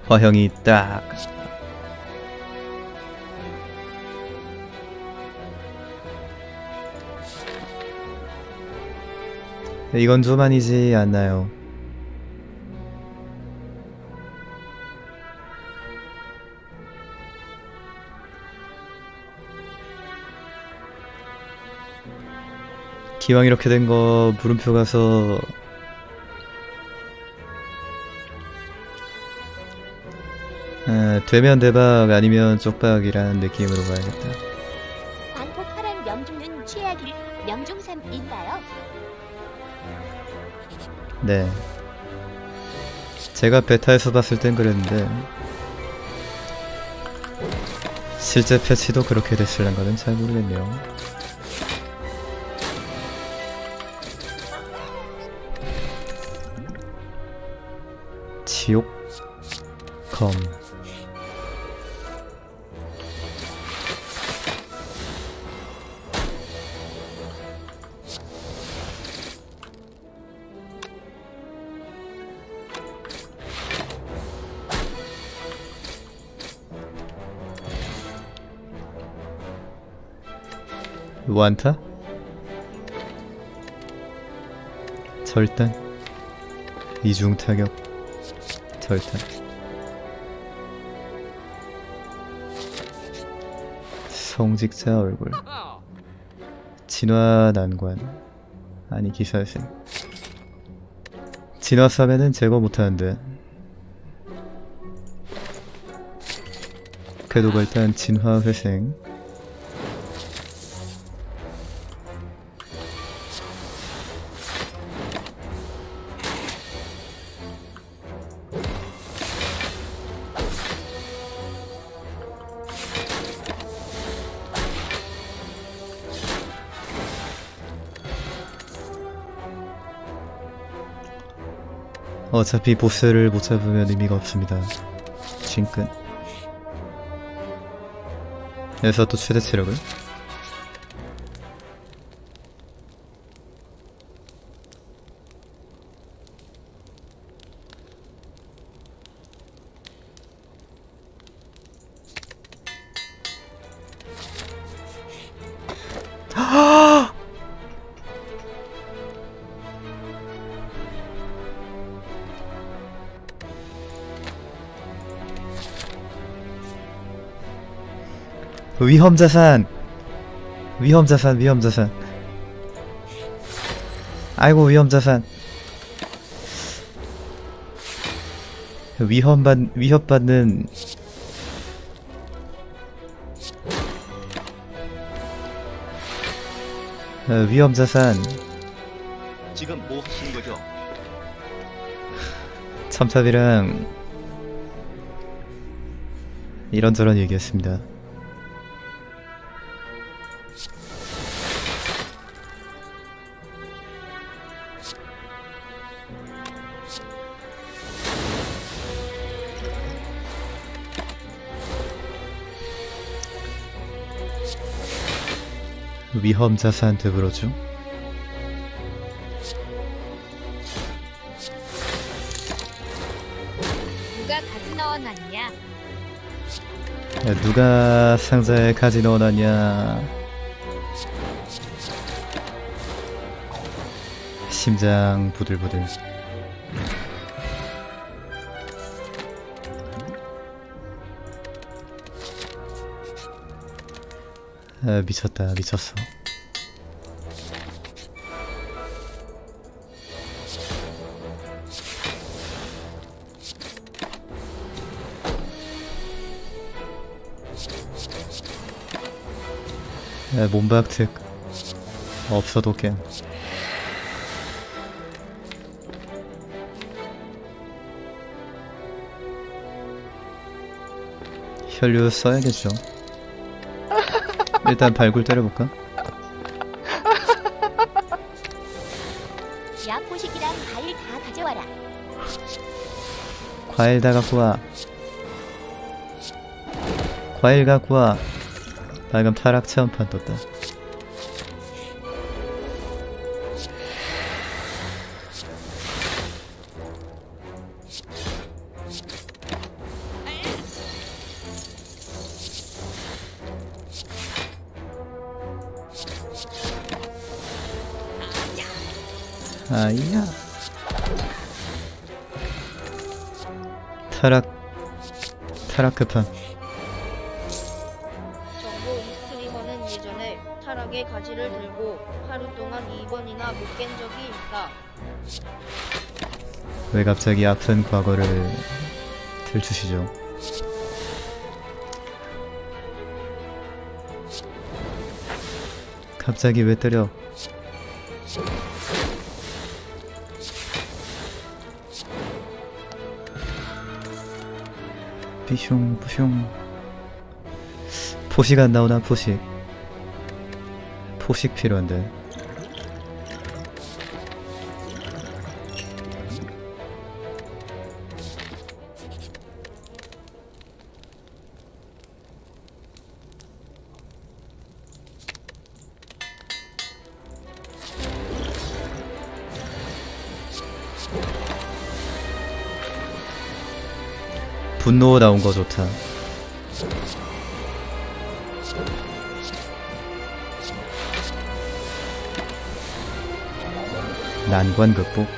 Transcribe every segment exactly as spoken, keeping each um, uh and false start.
화형이 딱. 이건 좀 아니지 않나요? 기왕 이렇게 된 거 물음표 가서 아, 되면 대박 아니면 쪽박이라는 느낌으로 가야겠다. 광폭파란 명중은 최악일 명중삼인가요? 네. 제가 베타에서 봤을 땐 그랬는데 실제 패치도 그렇게 됐을란가는 잘 모르겠네요. 지옥 검 완타? 절단 이중 타격 절단 성직자 얼굴 진화 난관 아니 기사생 진화 싸면은 제거 못하는데 그래도 일단 진화 회생 어차피 보스를 못 잡으면 의미가 없습니다. 징끈. 여기서 또 최대 체력을. 위험자산! 위험자산, 위험자산. 아이고, 위험자산. 위험받, 위협받는. 어, 위험자산. 지금 뭐 하시는 거죠? 첨탑이랑 이런저런 얘기했습니다. 위험자산한테 물어줘. 누가 가지 넣어놨냐? 야, 누가 상자에 가지 넣어놨냐. 심장 부들부들. 아, 미쳤다 미쳤어. 아, 몸박특 없어도 깬. 혈류 써야겠죠. 일단 발굴 때려볼까? 야, 포식이랑 과일 다 가져와라. 과일 다 갖고와. 과일 갖고와. 방금 타락 체험판 떴다. 아이야. 타락 타락 급함. 정보 이 스트리머는 예전에 타락의 가지를 들고 하루 동안 이 번이나 못 깬 적이 있다. 왜 갑자기 아픈 과거를 들추시죠? 갑자기 왜 때려? 삐숑 뿌숑. 포식 안 나오나? 포식 포식 필요한데. 분노 나온 거 좋다. 난관 극복.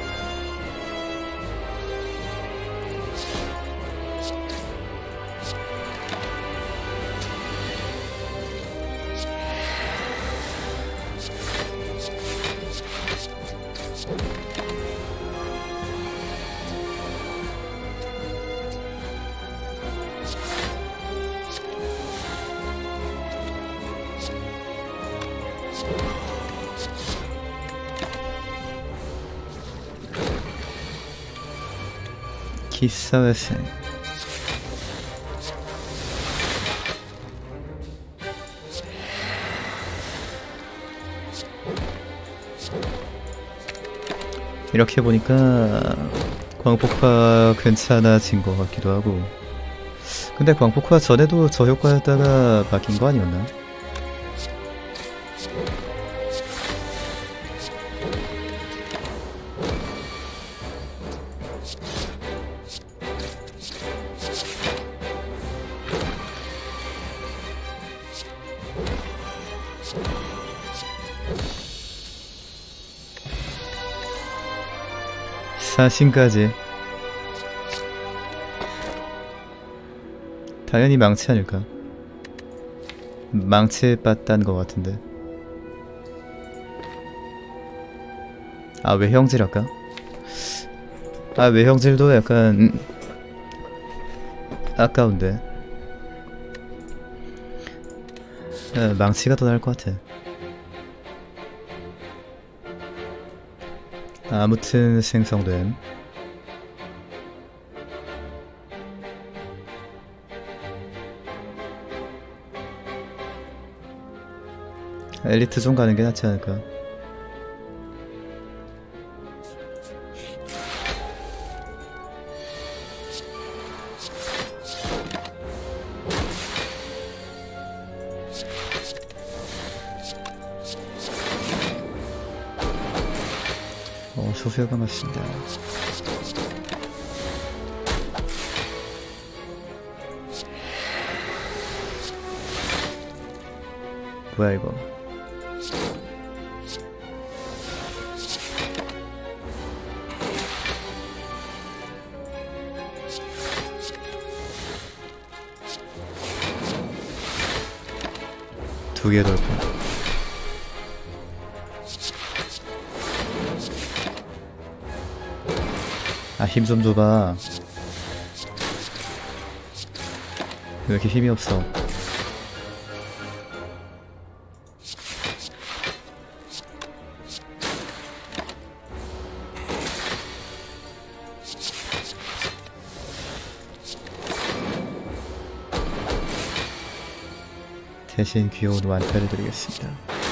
기사회생. 이렇게 보니까 광폭화 괜찮아진 것 같기도 하고. 근데 광폭화 전에도 저 효과였다가 바뀐 거 아니었나? 사신까지. 당연히 망치 아닐까? 망치에 빠딴 것 같은데. 아, 외형질 할까? 아, 외형질도 약간 음, 아까운데. 아, 망치가 더 나을 것 같아. 아무튼 생성됨. 엘리트 좀 가는 게 낫지 않을까? 어, 소피아 반갑습니다. 뭐야 이거? 두 개 돌파. 아, 힘 좀 줘봐. 왜 이렇게 힘이 없어? 대신 귀여운 완패를 드리겠습니다.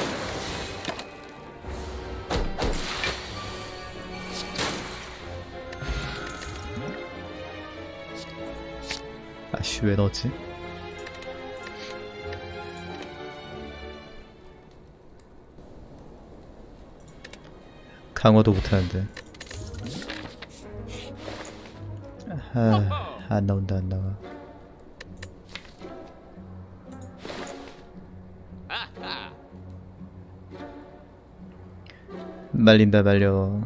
아씨, 왜 넣었지? 강화도 못하는데. 아, 안 나온다, 안 나와. 말린다 말려.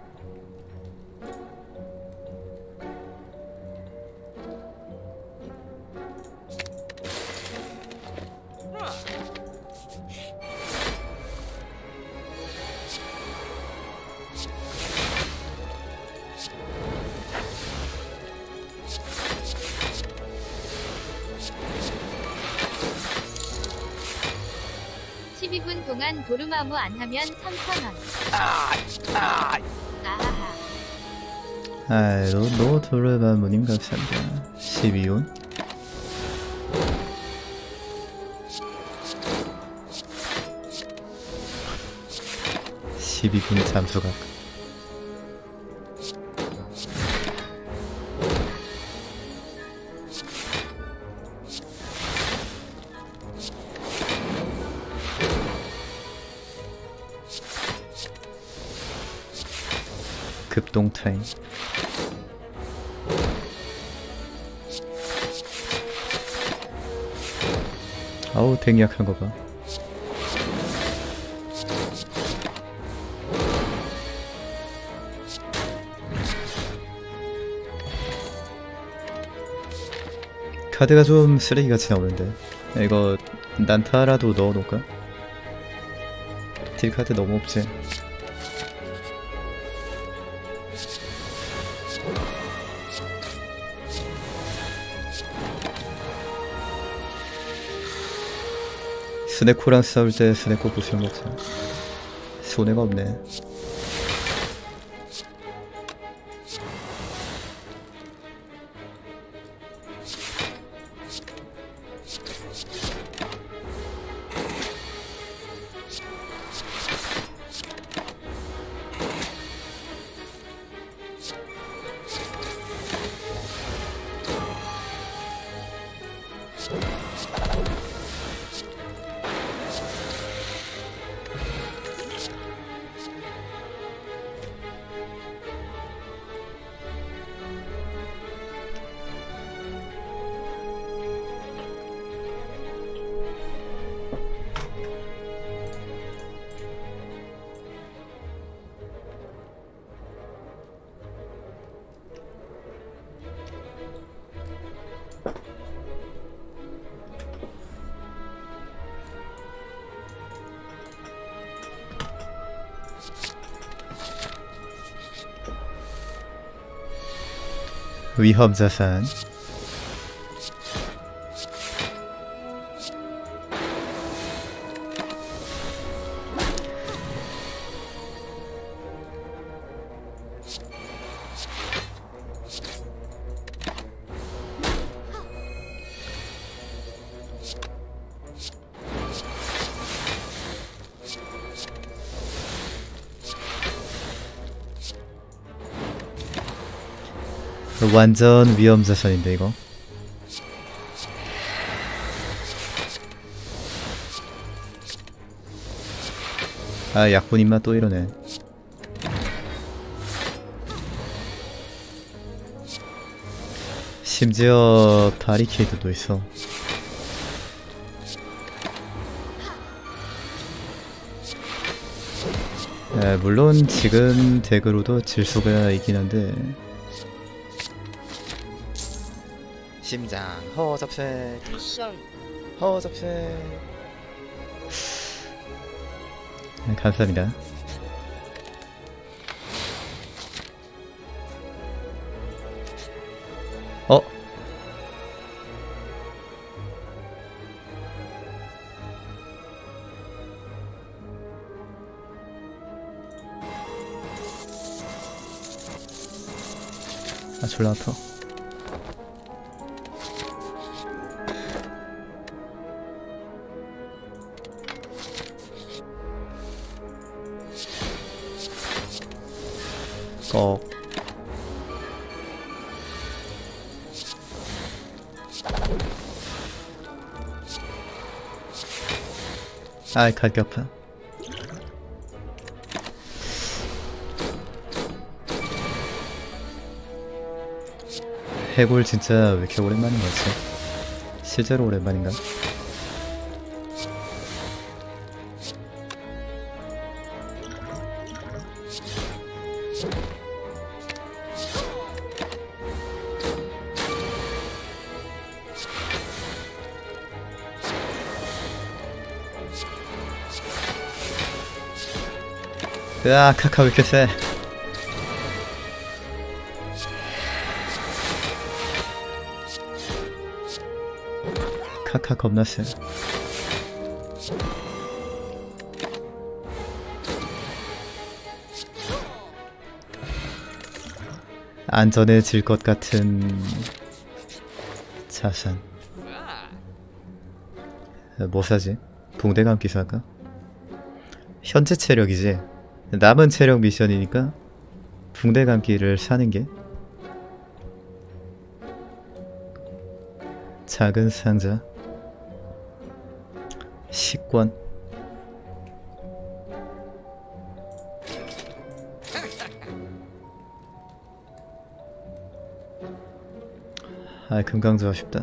십이 분 동안 도루마무 안 하면 삼천 원. 아, 아, 아하하. 아이로 노 도르마무님 감사합니다. 십이 원. 십이 분 잠수각. 급동 타임. 아우 댕약한 거 봐. 카드가 좀 쓰레기같이 나오는데 이거 난타라도 넣어놓을까? 딜카드 너무 없지. 스네코랑 싸울 때 스네코 보시면 먹자. 손해가 없네. 위험자산. 완전 위험자산인데 이거. 아 약분 입맛 또 이러네. 심지어 바리케이드도 있어. 아, 물론 지금 덱으로도 질 수가 있긴 한데 심장 허접색 미션 허접색. 네, 감사합니다. 어? 아 졸라 아파. 꺽. 아이 갈기 아파. 해골 진짜 왜 이렇게 오랜만인 거지? 실제로 오랜만인가? 으아 카카 왜 이렇게 세. 카카 겁나 세. 안전해질 것 같은 자산. 뭐 사지? 붕대 감기 살까? 현재 체력이지. 남은 체력 미션이니까 붕대 감기를 사는 게. 작은 상자. 식권. 아, 금강조 아쉽다.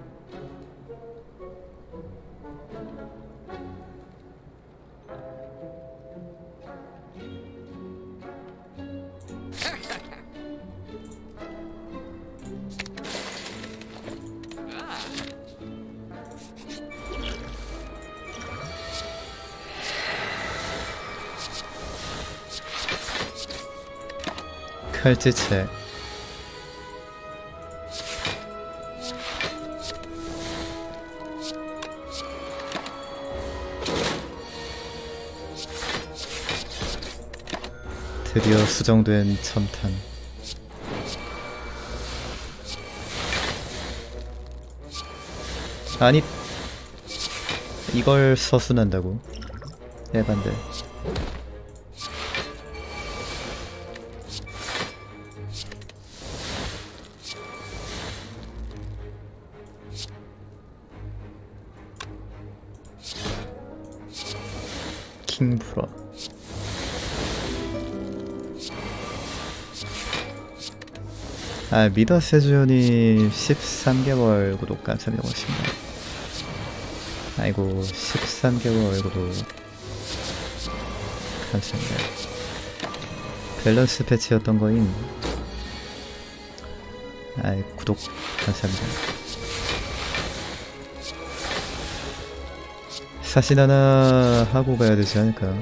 칼질책. 드디어 수정된 첨탄. 아니 이걸 서순한다고? 에반데. 킹프로. 아, 미더세주연이 십삼 개월 구독 감사합니다. 고맙습니다. 아이고, 십삼 개월 구독 감사합니다. 밸런스 패치였던 거인. 아이, 구독 감사합니다. 사신 하나 하고 가야 되지 않을까?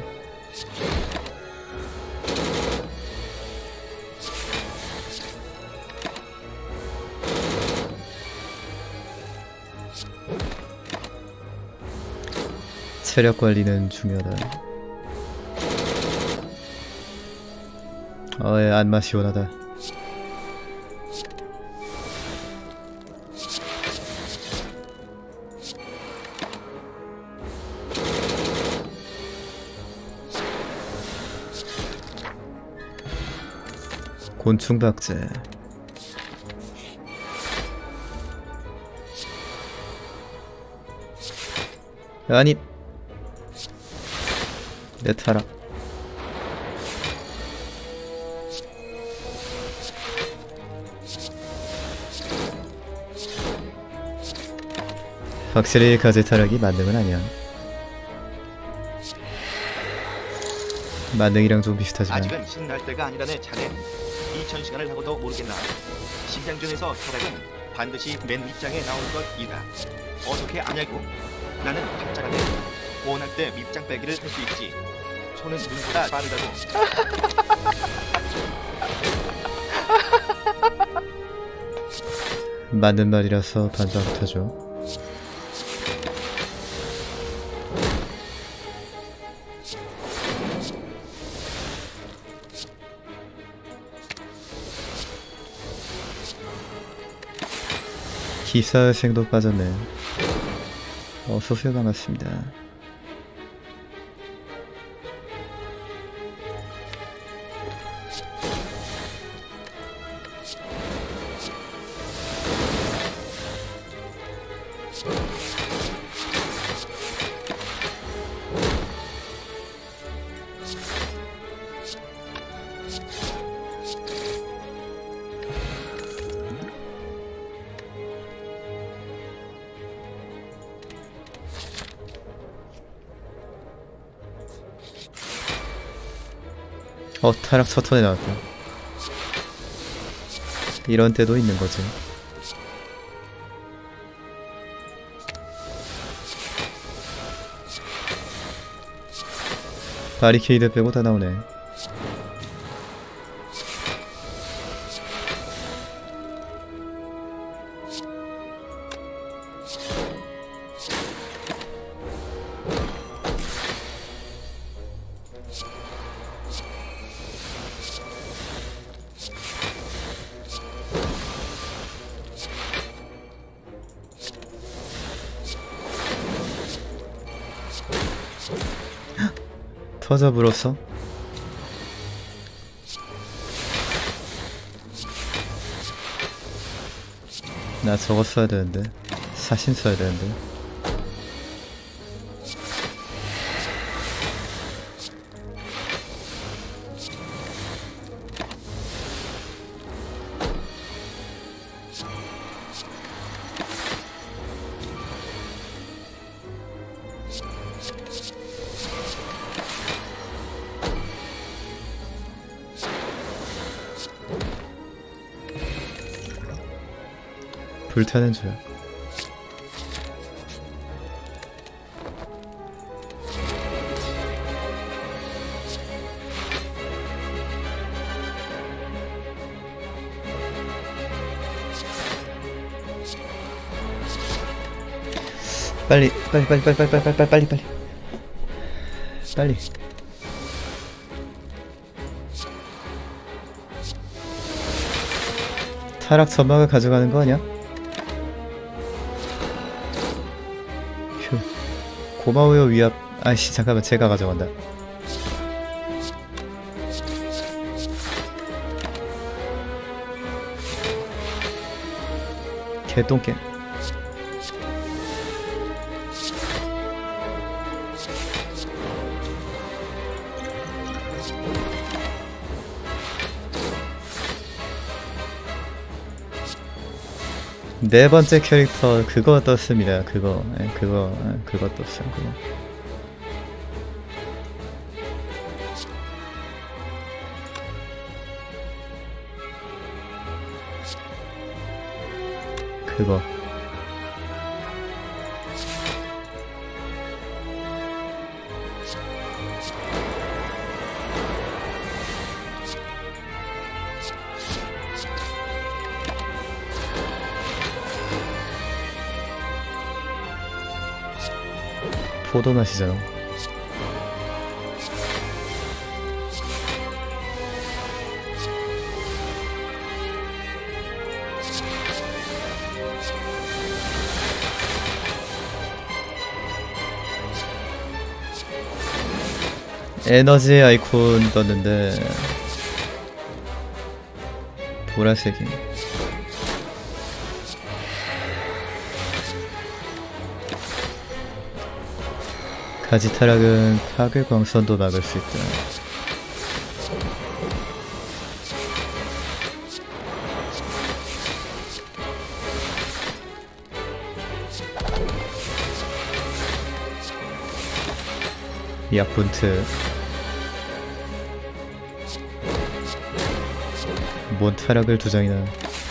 체력 관리는 중요하다. 어예, 안마 시원하다. 곤충박제. 아니 내 타락. 확실히 가제 타락이 만능은 아니야. 만능이랑 좀 비슷하지만. 아직은 신날 때가 아니라네 자네. 이천 시간을 하고도 모르겠나. 심장전에서 타락은 반드시 맨 밑장에 나올 것이다. 어떻게 아냐고? 나는 박자가 돼. 원할 때 밑장 빼기를 할 수 있지. 손은 눈보다 빠르다고. 맞는 말이라서 반박 못하죠. 기사생도 빠졌네. 어서오세요. 반갑습니다. 어, 타락 첫 턴에 나왔다. 이런 때도 있는 거지. 바리케이드 빼고 다 나오네. 터져 불었어? 나 저거 써야 되는데. 사신 써야 되는데. 불타는 줄. 빨리 빨리 빨리 빨리 빨리 빨리 빨리 빨리 빨리 빨리. 타락 점막을 가져가는 거 아니야? 휴. 고마워요 위압. 아이씨 잠깐만 제가 가져간다. 개똥개. 네 번째 캐릭터 그거 떴습니다. 그거 예, 그거 예, 그거 떴어요. 그거. 그거. 포도 맛이잖아. 에너지 아이콘 떴는데 보라색이. 가지 타락은 파괴 광선도 막을 수 있다. 약분트. 뭔 타락을 두 장이나.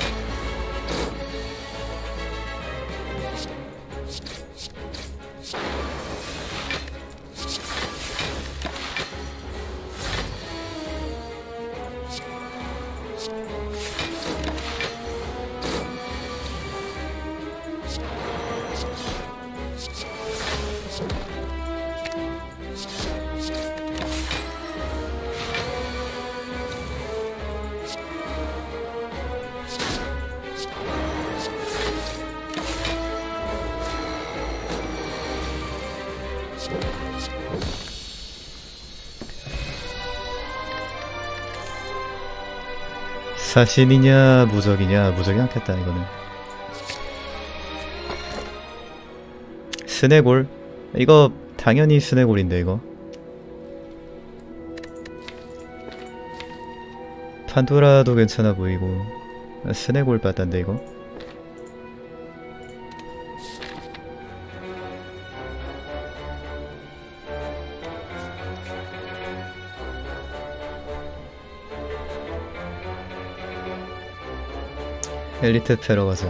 사신이냐 무적이냐. 무적이 않겠다 이거는. 스네골. 이거 당연히 스네골인데 이거. 판도라도 괜찮아 보이고. 스네골 빠단데 이거. 엘리트 패러 가자.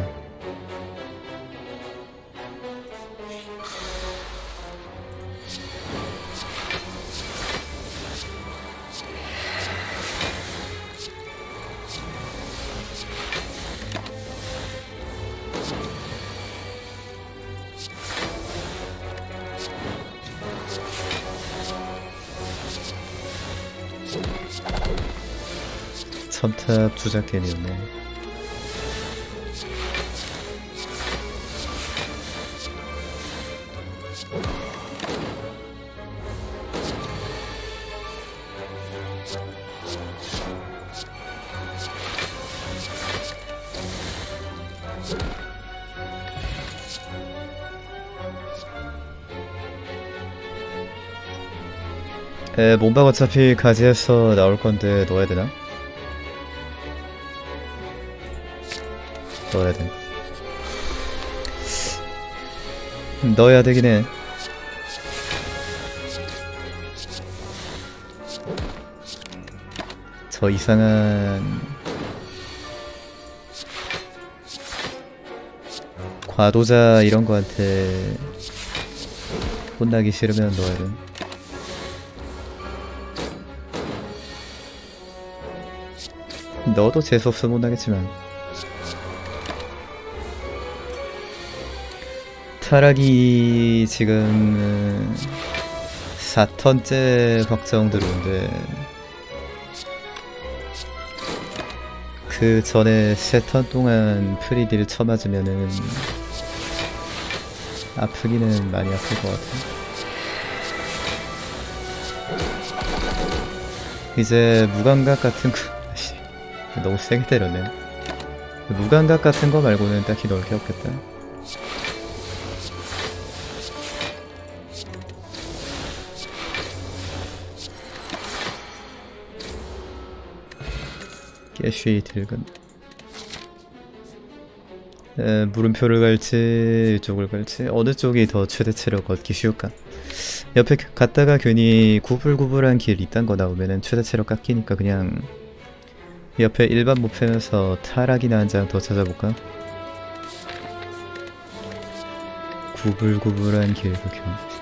첨탑 주작겜이었네. 에, 몸박 어차피 가지에서 나올 건데 넣어야 되나? 넣어야 돼. 넣어야 되긴 해. 저 이상한 과도자 이런 거한테 혼나기 싫으면 넣어야 돼. 넣어도 재수없으면 혼나겠지만. 타락이 지금 사 턴째 확정 들어온데 그 전에 세 턴 동안 프리딜 쳐맞으면은 아프기는 많이 아플 것 같아. 이제 무감각 같은 거 아씨 너무 세게 때렸네. 무감각 같은 거 말고는 딱히 넣을 게 없겠다. 깨쉬 딜금. 에, 물음표를 갈지 이쪽을 갈지 어느 쪽이 더 최대 체력 얻기 쉬울까? 옆에 갔다가 괜히 구불구불한 길 이딴 거 나오면은 최대 체력 깎이니까 그냥 옆에 일반 못 패면서 타락이나 한 장 더 찾아볼까? 구불구불한 길 극혐.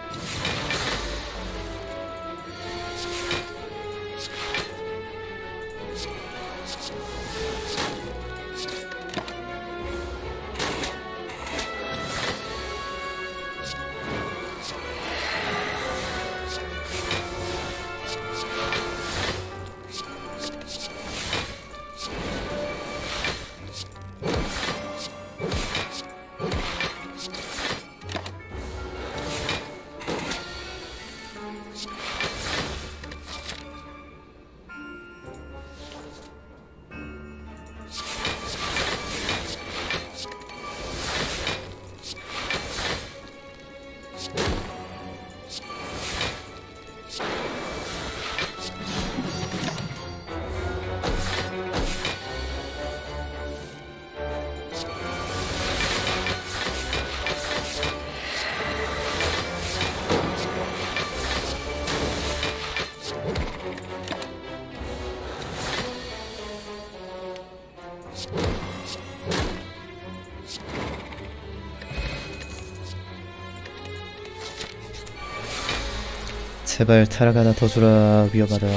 제발 타락 하나 더 주라. 위험하다.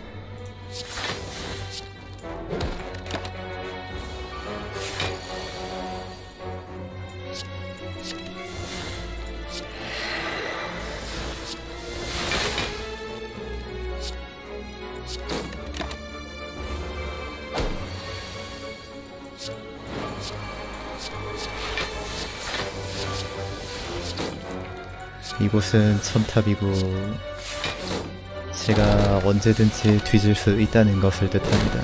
이곳은 첨탑이고 제가 언제든지 뒤질 수 있다는 것을 뜻합니다.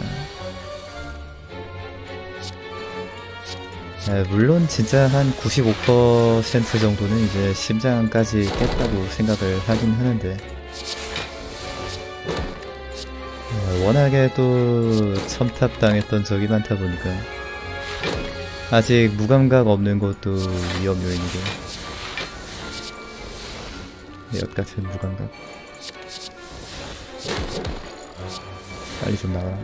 아, 물론 진짜 한 구십오 퍼센트 정도는 이제 심장까지 깼다고 생각을 하긴 하는데 아, 워낙에 또 첨탑 당했던 적이 많다 보니까 아직 무감각 없는 것도 위험 요인이고 엿같은 무감각. 빨리 좀 나가라.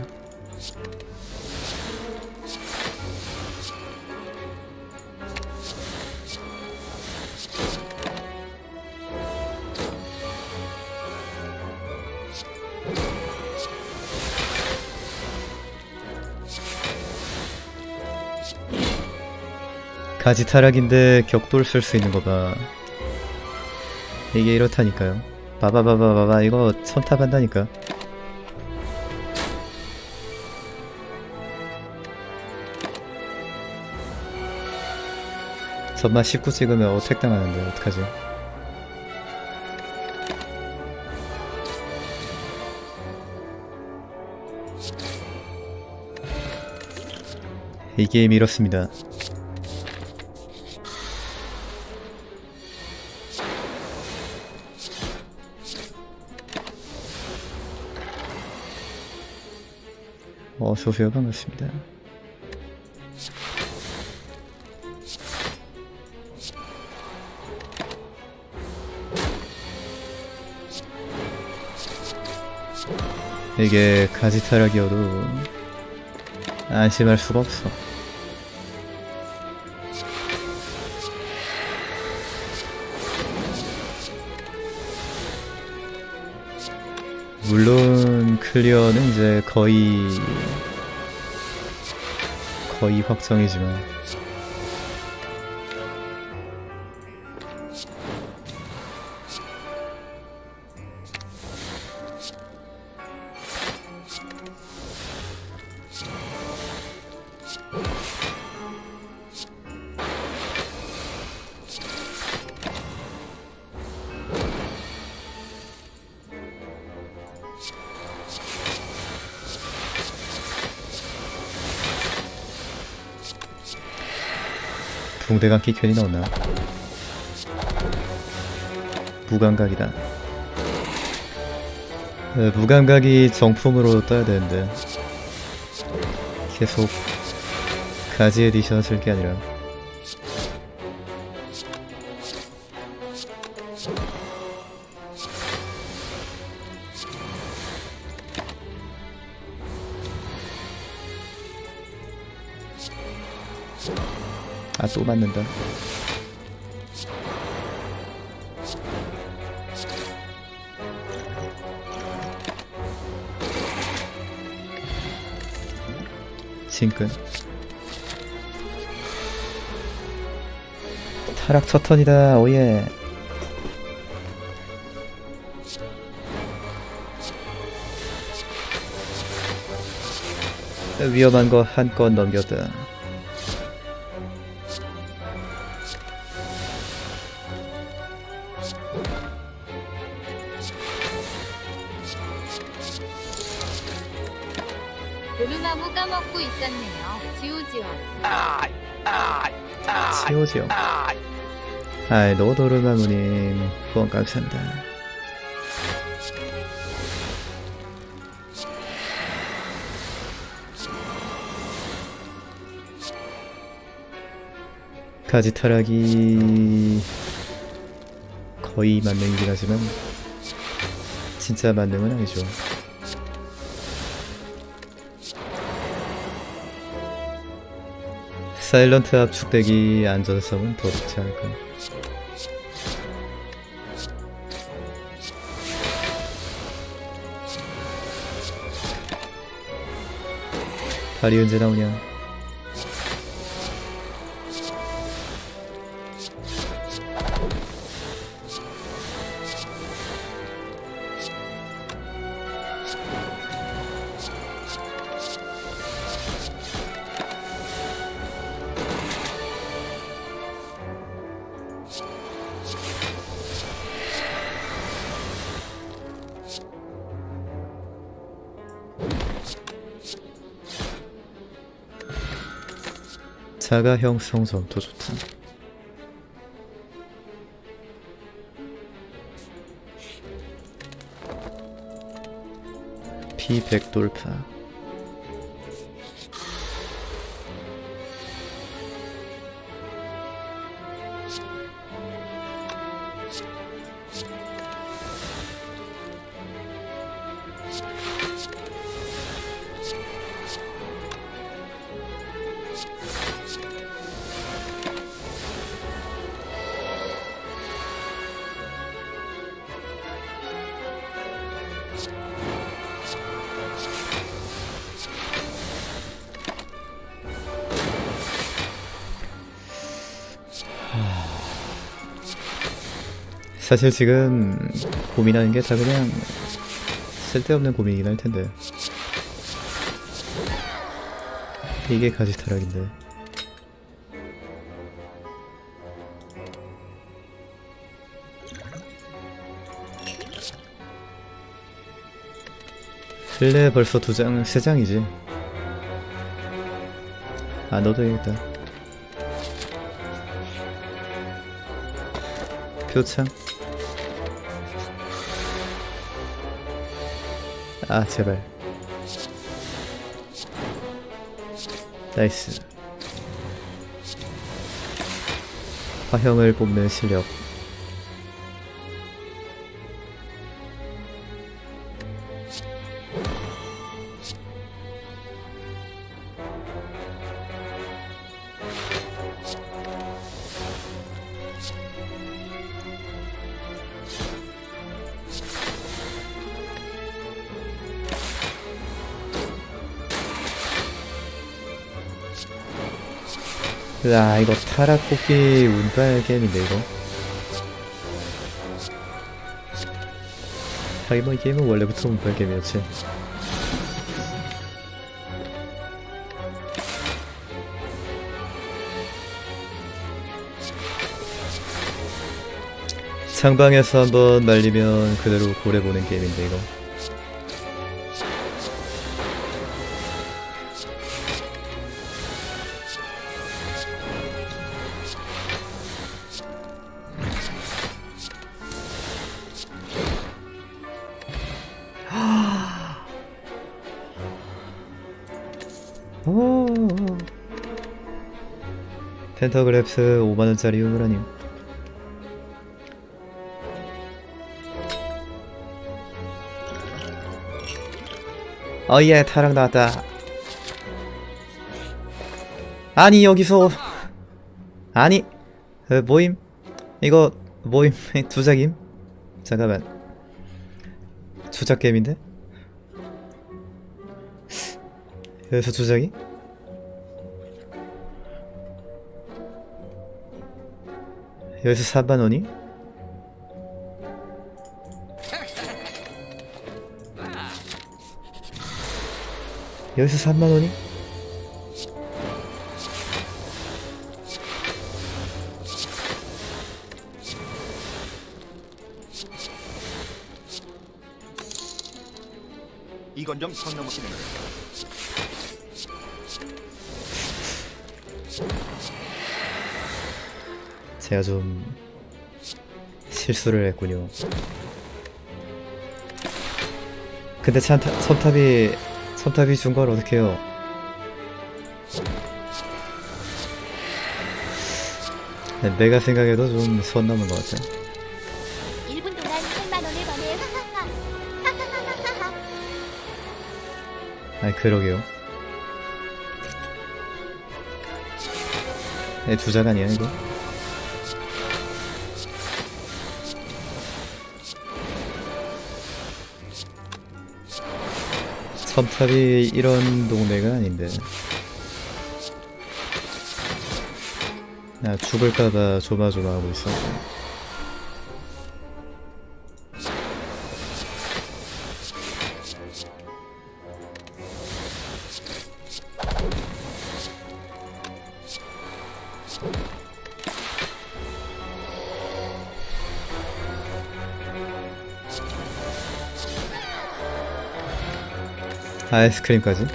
가지 타락인데 격돌 쓸 수 있는 거 봐. 이게 이렇다니까요. 봐봐봐봐봐 이거 첨탑 한다니까. 전마 십구 찍으면 어택 당하는데 어떡하지? 이 게임 이렇습니다. 어서오세요. 반갑습니다. 이게 가지타락이어도 안심할 수가 없어. 물론 클리어는 이제 거의 거의 확정이지만 붕대감기 괜히 나왔나? 무감각이다. 네, 무감각이 정품으로 떠야 되는데 계속 가지 에디션 쓸 게 아니라 아, 또 맞는다. 징끈. 타락 첫 턴이다. 오예. 위험한 거 한 건 넘겼다. 도루마무 까먹고 있었네요. 지오지오. 지오지오. 아이, 노도르마무님 후원 감사합니다. 가지타락이 거의 만능이긴 하지만 진짜 만능은 아니죠. 사일런트 압축되기 안전성은 더 높지 않을까. 발이 언제 나오냐. 자가 형성점도 좋다. 피 백 돌파. 사실 지금 고민하는 게 다 그냥 쓸데없는 고민이긴 할 텐데 이게 가지타락인데. 실내 벌써 두 장, 세 장이지. 아, 너도 되겠다. 표창. 아, 제발. 나이스. 화형을 뽑는 실력. 야, 이거 타락 뽑기 운빨 게임인데 이거. 하긴 뭐 이 게임은 원래부터 운빨 게임이었지. 창방에서 한번 말리면 그대로 고래 보는 게임인데 이거. 오. 펜터그랩스 오만원짜리 유무라님. 어예, 타락 나왔다. 아니 여기서 아니 어, 모임 이거 모임 투작임? 잠깐만, 투작 게임인데? 여기서 투작이? 여기서 삼만원이? 여기서 삼만원이? 이건 좀 선 넘으시네. 제가 좀 실수를 했군요. 근데 참 타, 첨탑이 첨탑이 준 걸 어떡해요. 네, 내가 생각해도 좀 선 넘은 것 같아. 일 분 동안 팔만 원을 버네. 하하하. 아니 그러게요. 네, 두작 아니야 이거? 첨탑이 이런 동네가 아닌데. 나 죽을까봐 조마조마하고 있어. 아이스크림까지?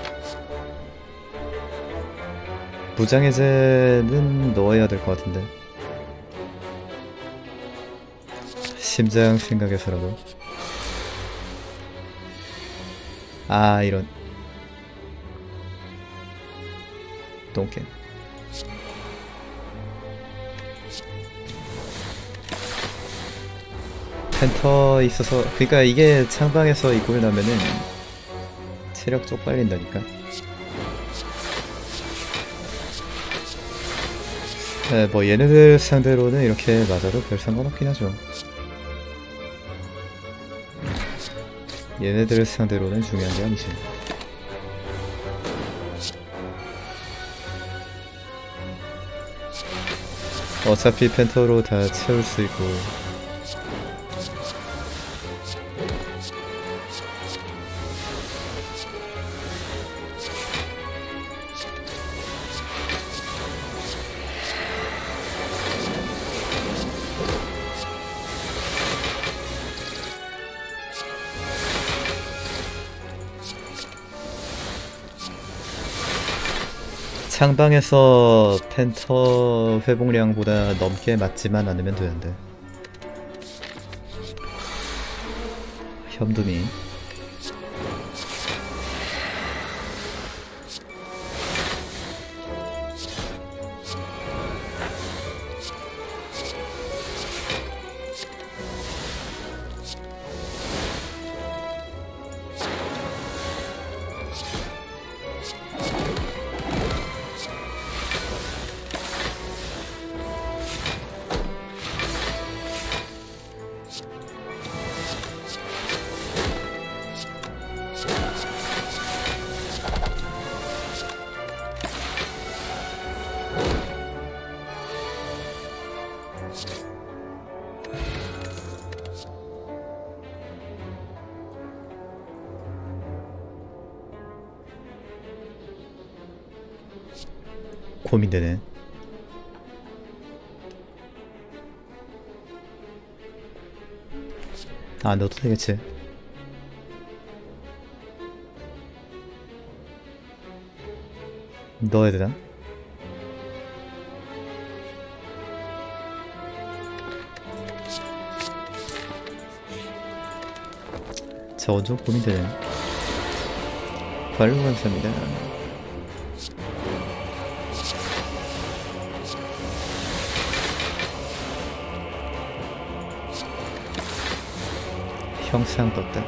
무장해제는 넣어야 될 것 같은데. 심장 생각해서라도. 아 이런 똥개. 펜터 있어서, 그니까 이게 창방에서 이 꼴 나면은 체력 쪽 빨린다니까. 네, 뭐 얘네들 상대로는 이렇게 맞아도 별 상관없긴 하죠. 얘네들 상대로는 중요한 게 아니지. 어차피 펜터로 다 채울 수 있고. 창방에서 펜터 회복량보다 넘게 맞지만 않으면 되는데. 고민되네. 아, 넣어도 되겠지. 넣어야 되나? 저건 좀 고민되네. 발로 감사합니다. 형상 떴다.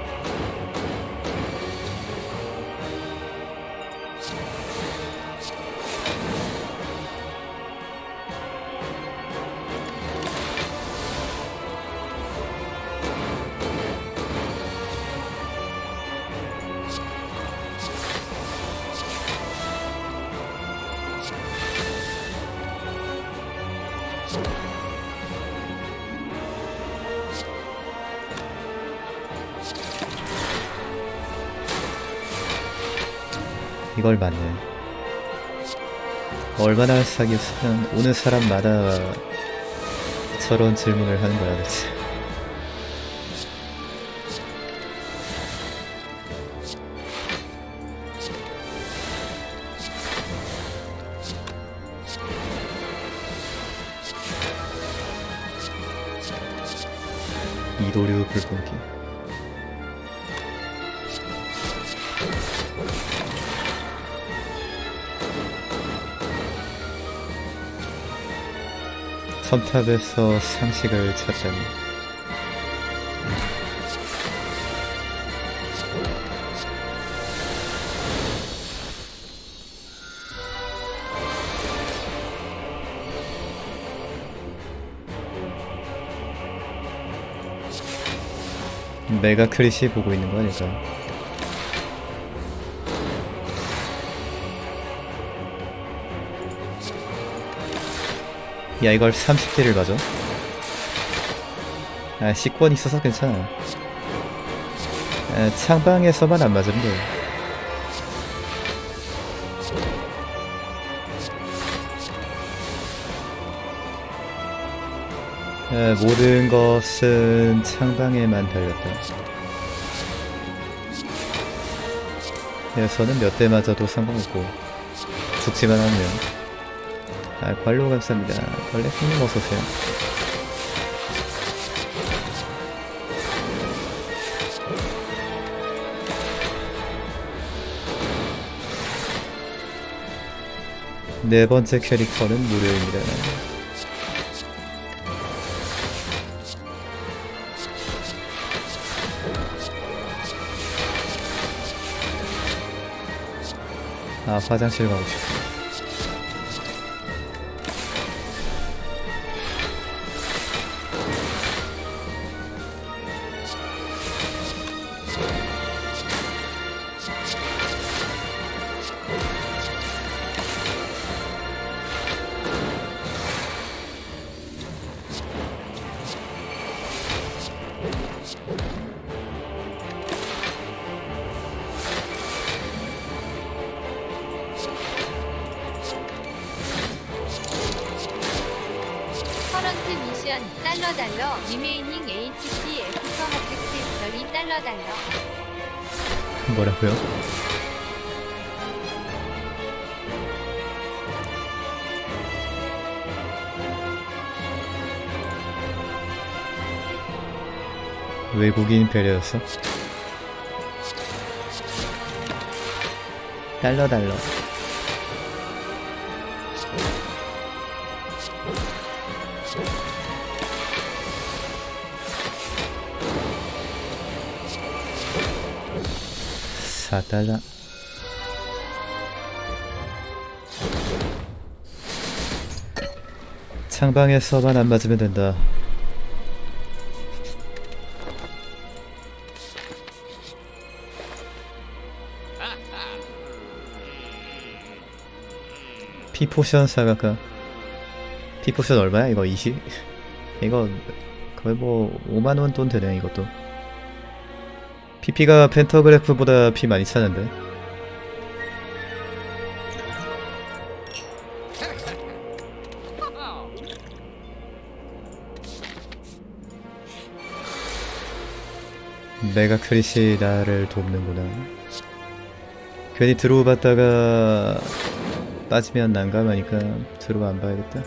이걸 맞네. 얼마나 사기였으면 오는 사람마다 저런 질문을 하는 거야 대체. 이도류 불뿜기. 섬탑에서 상식을 찾다니. 메가 크릿이 보고 있는 거 아닐까? 야, 이걸 삼십 대를 맞아? 아, 식권 있어서 괜찮아. 아, 창방에서만 안 맞으면 돼. 아, 모든 것은 창방에만 달렸다. 에서는 몇 대 맞아도 상관없고 죽지만 않으면. 아, 관로 감사합니다. 벌레님 어서오세요. 네 번째 캐릭터는 무료입니다. 아, 화장실 가고 싶어. 커런트 미션 달러 달러 리메이닝 에이치피 애프터 하트 크리스털이 달러 달러. 뭐라고요? 외국인 배려였어? 달러 달러. 사 달러. 창방에서만 안 맞으면 된다. 피포션 사갈까? 피포션 얼마야 이거? 이십? 이거 거의 뭐 오만원 돈 되네 이것도. 피피가 펜터그래프보다 피 많이 차는데. 메가 크릿이 나를 돕는구나. 괜히 드로우 봤다가 빠지면 난감하니까 드로우 안 봐야겠다.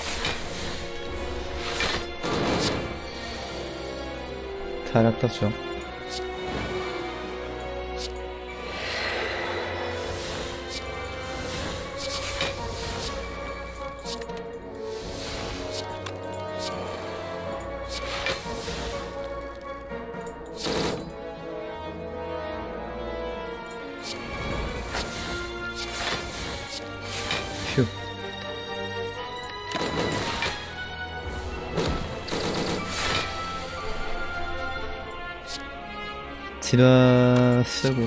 타락 떴죠. 휴. 진화 쓰고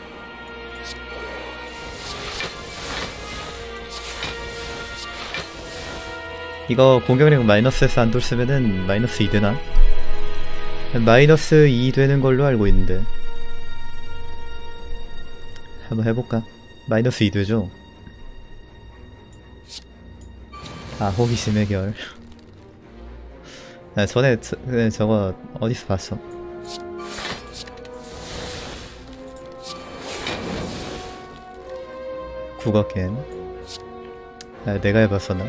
이거 공격력 마이너스에서 안 돌쓰면은 마이너스 이 되나? 마이너스 이 되는 걸로 알고 있는데 한번 해볼까? 마이너스 이 되죠? 아, 호기심의 결. 아, 전에 저, 저거 어디서 봤어? 국어 게임. 아, 내가 해봤었나?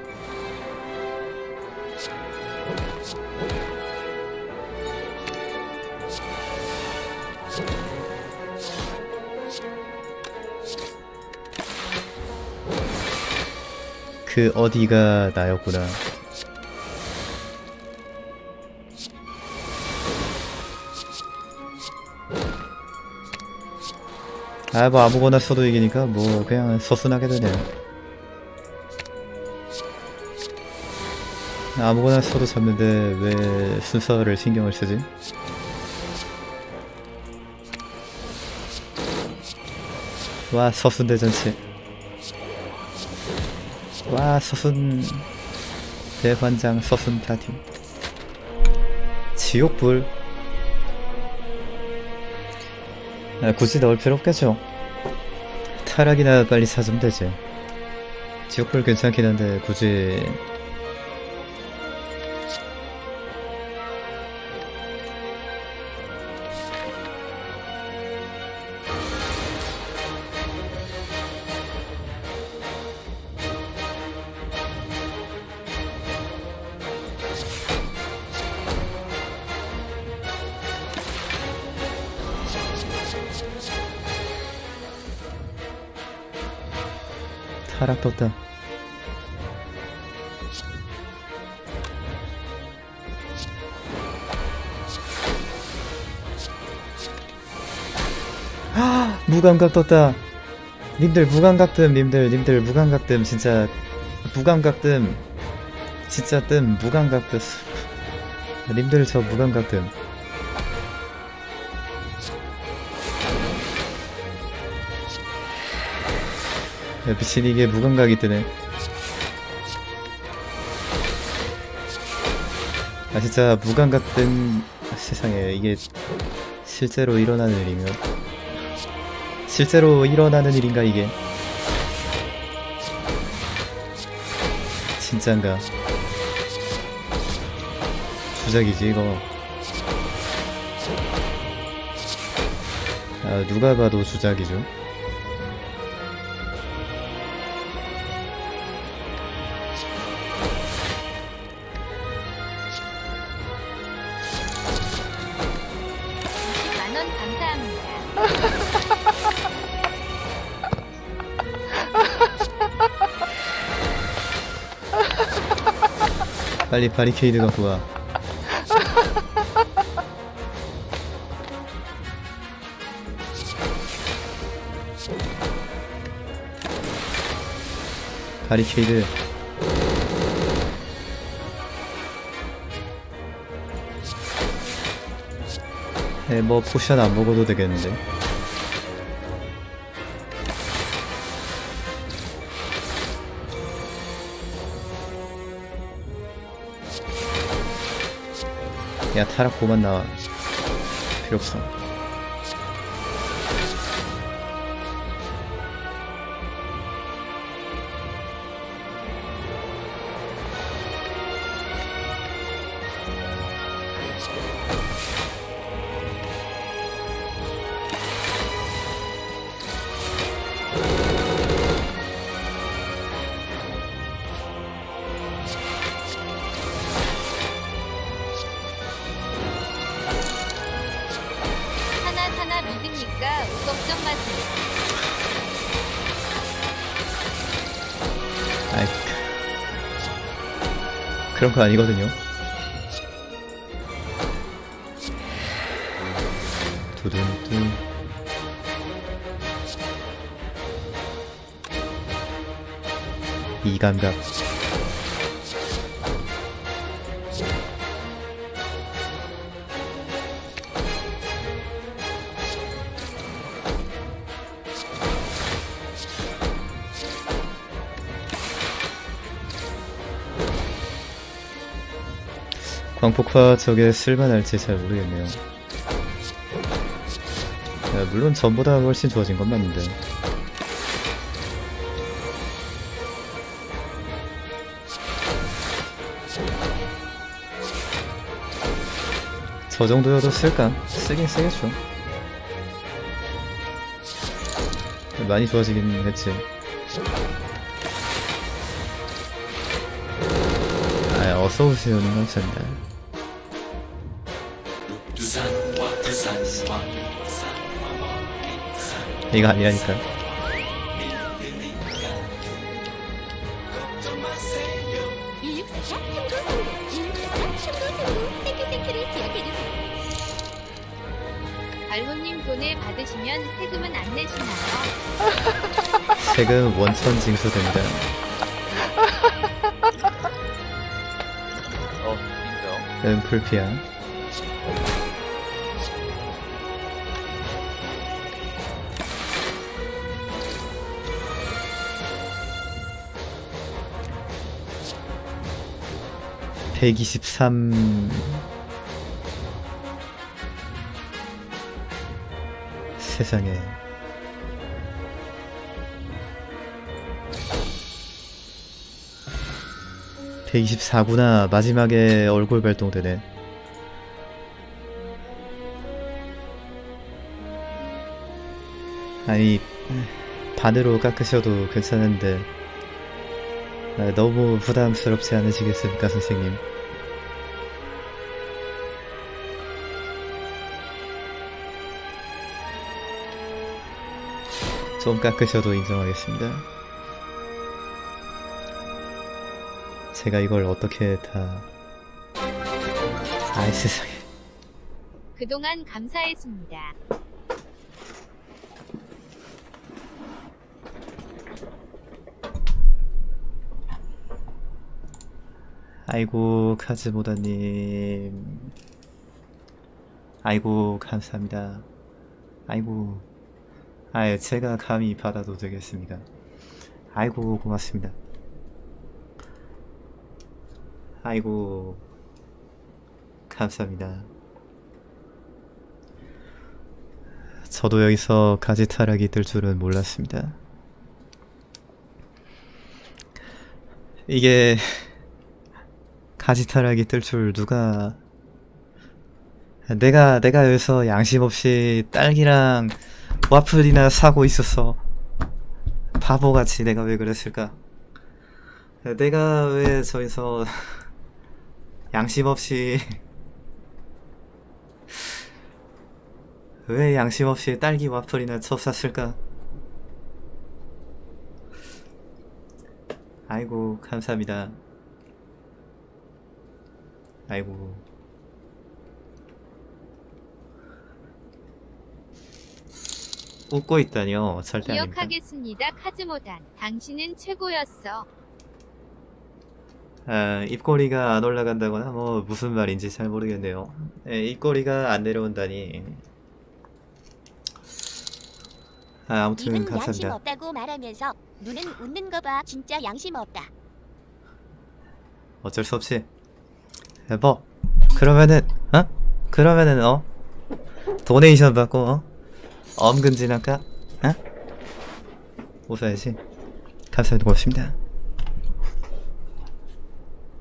그 어디가 나였구나. 아, 뭐 아무거나 써도 이기니까 뭐 그냥 서순하게 되네요. 아무거나 써도 잡는데 왜 순서를 신경을 쓰지? 와, 서순 대잔치. 와, 서순 대환장 서순 파티. 지옥불. 아, 굳이 넣을 필요 없겠죠. 타락이나 빨리 찾으면 되지. 지옥불 괜찮긴 한데 굳이. 타락 떴다. 아, 무감각 떴다. 님들 무감각 뜸. 님들 님들 무감각 뜸. 진짜 무감각 뜸. 진짜 뜸. 무감각 뜸. 님들 저 무감각 뜸. 야, 미친, 이게 무감각이 뜨네. 아, 진짜 무감각 뜬. 아, 세상에, 이게 실제로 일어나는 일인가? 실제로 일어나는 일인가 이게? 진짠가? 주작이지 이거. 아, 누가 봐도 주작이죠. 만원 감사합니다. 빨리 바리케이드 갖고 와. 바리케이드. 네, 뭐 포션 안 먹어도 되겠는데. 야 타락 고만 나와. 필요 없어. 하나 하나 믿으니까 우걱정 맞으네. 아이 그런 거 아니거든요. 두둔둔. 이 감각. 광폭화 저게 쓸만할지 잘 모르겠네요. 야, 물론 전보다 훨씬 좋아진 건 맞는데. 저 정도여도 쓸까? 쓰긴 쓰겠죠. 많이 좋아지긴 했지. 아, 어서오세요. 감사합니다. 이거 아니라니까. 알호님 돈을 받으시면 세금은 안 내시나요? 세금 원천 징수됩니다. 어, 인정. 응, 풀피야. 백이십삼. 세상에. 백이십사구나. 마지막에 얼굴 발동되네. 아니 반으로 깎으셔도 괜찮은데 아, 너무 부담스럽지 않으시겠습니까 선생님? 좀 깎으셔도 인정하겠습니다. 제가 이걸 어떻게 다... 아이 세상에. 그동안 감사했습니다. 아이고 카즈보다님. 아이고 감사합니다. 아이고. 아예 제가 감히 받아도 되겠습니까? 아이고 고맙습니다. 아이고 감사합니다. 저도 여기서 가지 타락이 뜰 줄은 몰랐습니다. 이게 가지 타락이 뜰 줄 누가... 내가 내가 여기서 양심 없이 딸기랑 와플이나 사고 있었어. 바보같이 내가 왜 그랬을까? 내가 왜 저기서 양심 없이 왜 양심 없이 딸기 와플이나 쳐 샀을까? 아이고 감사합니다. 아이고. 웃고 있다니요. 절대 아닙니다. 기억하겠습니다. 카즈모단 당신은 최고였어. 아, 입꼬리가 안 올라간다거나 뭐 무슨 말인지 잘 모르겠네요. 예, 입꼬리가 안 내려온다니. 아, 아무튼 입은 양심 감사합니다. 없다고 말하면서 눈은 웃는 거 봐. 진짜 양심 없다. 어쩔 수 없이. 예, 뭐 그러면은 어? 그러면은 어? 도네이션 받고 어? 엄근진할까? 어? 웃어야지. 감사합니다. 고맙습니다.